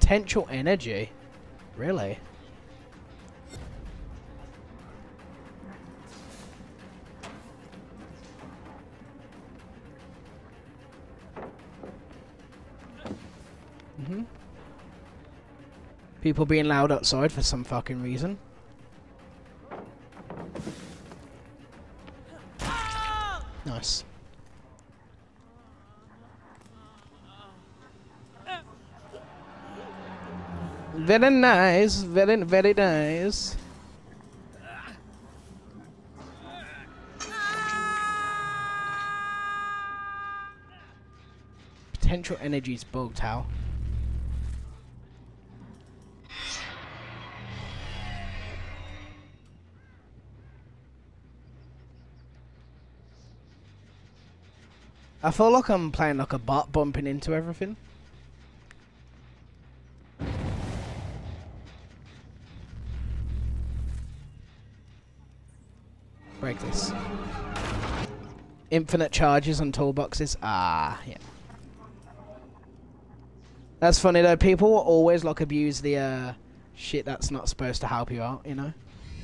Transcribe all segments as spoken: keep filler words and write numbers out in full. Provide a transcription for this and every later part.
Potential energy? Really? Mm-hmm. People being loud outside for some fucking reason. Nice. Very nice, very, very nice. Potential energy's bugged, how? I feel like I'm playing like a bot, bumping into everything. Break this. Infinite charges on toolboxes. Ah, yeah. That's funny though. People will always like abuse the uh, shit that's not supposed to help you out, you know?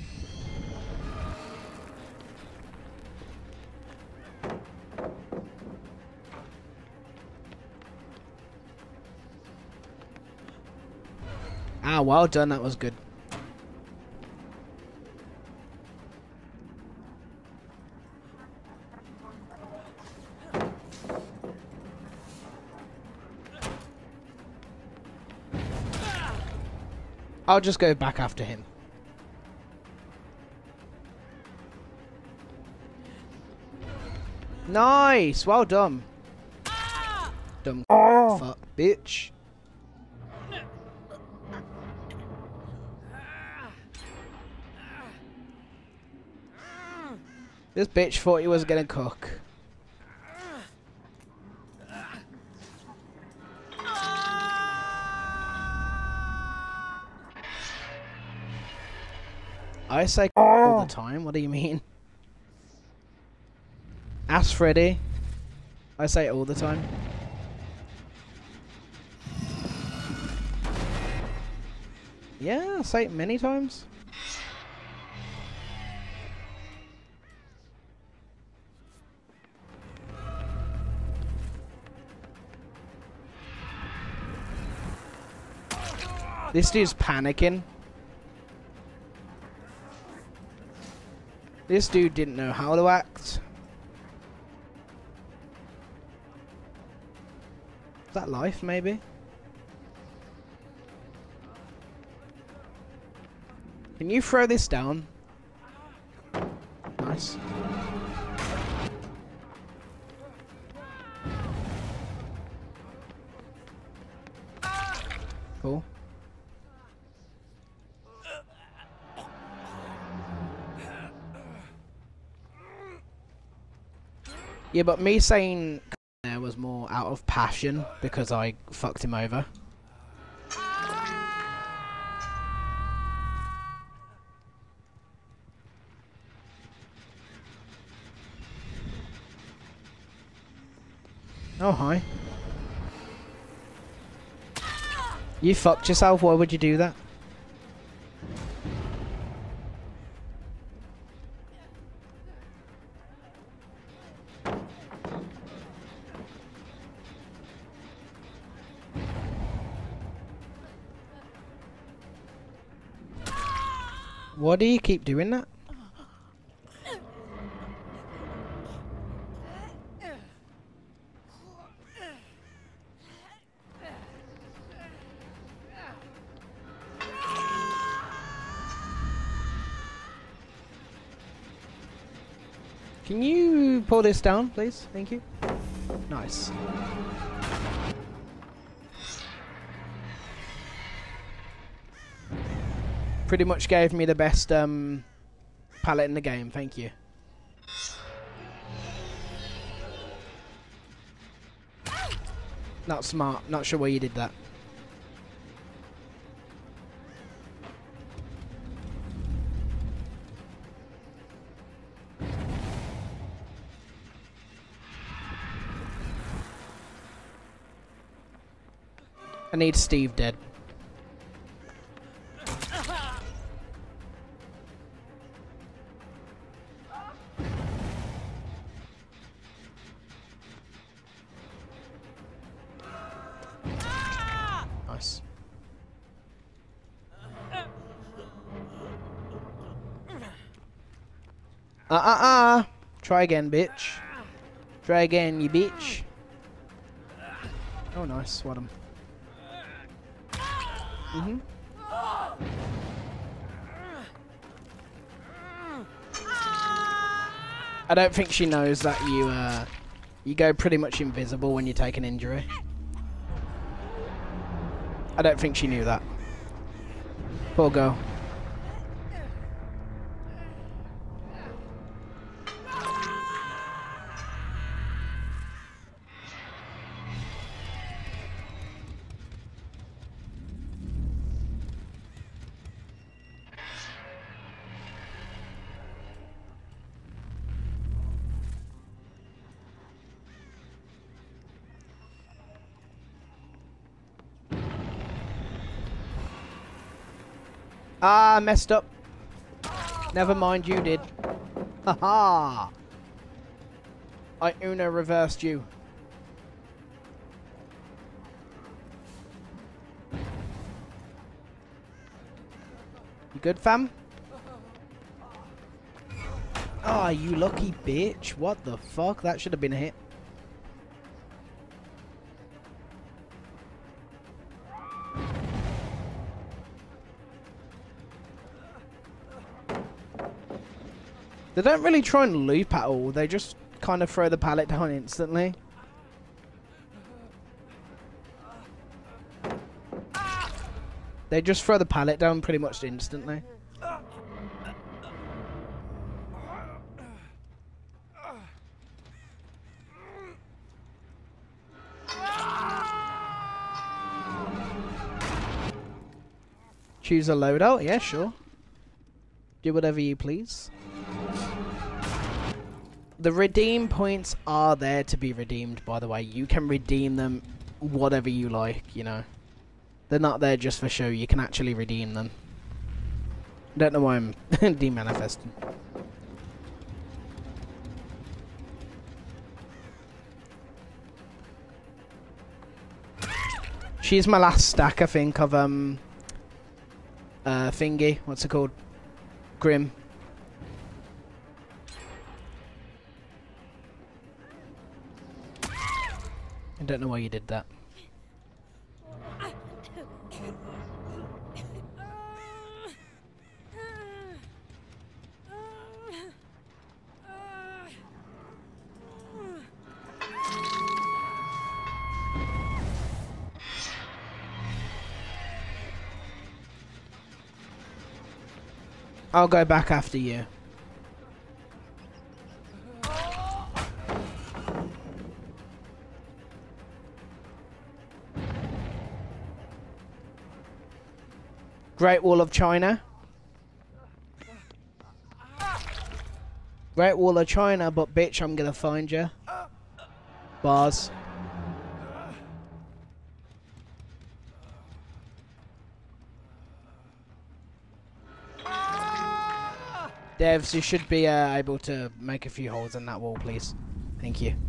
Ah, well done. That was good. I'll just go back after him. Nice! Well done. Dumb oh. Fuck, bitch. This bitch thought he was gonna cook. I say oh. all the time. What do you mean? Ask Freddy. I say it all the time. Yeah, I say it many times. This dude's panicking. This dude didn't know how to act. Is that life, maybe? Can you throw this down? Nice. Cool. Yeah, but me saying there was more out of passion because I fucked him over. Oh, hi. You fucked yourself, why would you do that? Why do you keep doing that? Can you pull this down, please? Thank you. Nice. Pretty much gave me the best um, palette in the game. Thank you. Not smart. Not sure why you did that. I need Steve dead. Uh-uh-uh. Try again, bitch. Try again, you bitch. Oh, nice. Swat him. Mm-hmm. I don't think she knows that you, uh, you go pretty much invisible when you take an injury. I don't think she knew that. Poor girl. Ah, messed up. Never mind, you did. Haha. I Uno reversed you. You good, fam? Ah, oh, you lucky bitch. What the fuck? That should have been a hit. They don't really try and loop at all. They just kind of throw the pallet down instantly. They just throw the pallet down pretty much instantly. Choose a loadout? Yeah, sure. Do whatever you please. The redeem points are there to be redeemed, by the way. You can redeem them whatever you like, you know. They're not there just for show. You can actually redeem them. Don't know why I'm demanifesting. She's my last stack, I think, of, um... Uh, thingy. What's it called? Grim. I don't know why you did that. I'll go back after you. Great Wall of China. Great Wall of China, but bitch, I'm gonna find you. Bars. Devs, you should be uh, able to make a few holes in that wall, please. Thank you.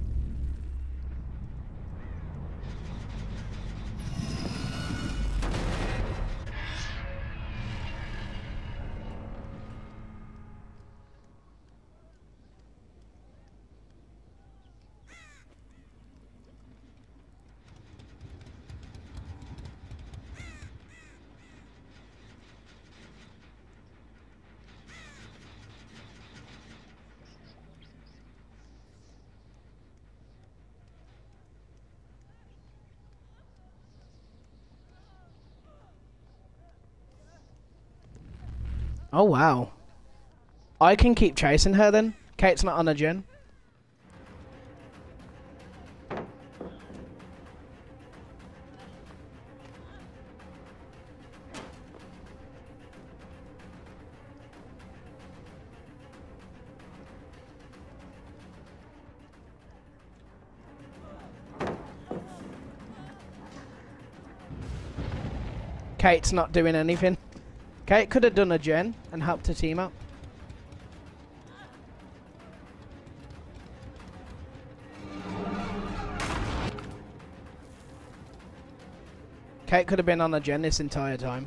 Oh, wow. I can keep chasing her then. Kate's not on a gen. Kate's not doing anything. Kate could have done a gen and helped her team up. Kate could have been on a gen this entire time.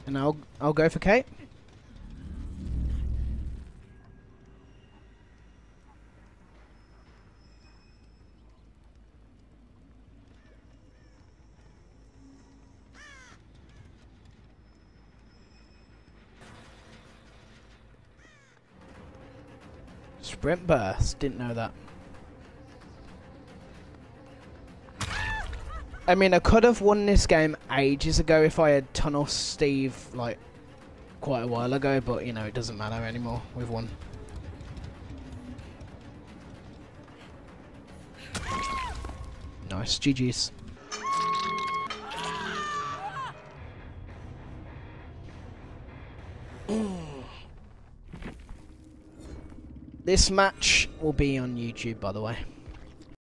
And I'll I'll go for Kate. Sprint burst, didn't know that. I mean, I could have won this game ages ago if I had tunnel Steve, like, quite a while ago, but, you know, it doesn't matter anymore. We've won. Nice, G G's. This match will be on YouTube, by the way.